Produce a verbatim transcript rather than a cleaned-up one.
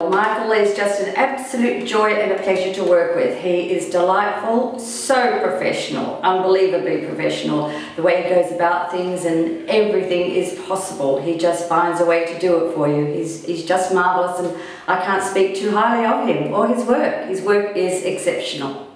Michael is just an absolute joy and a pleasure to work with. He is delightful, so professional, unbelievably professional. The way he goes about things, and everything is possible. He just finds a way to do it for you. He's, he's just marvellous, and I can't speak too highly of him or his work. His work is exceptional.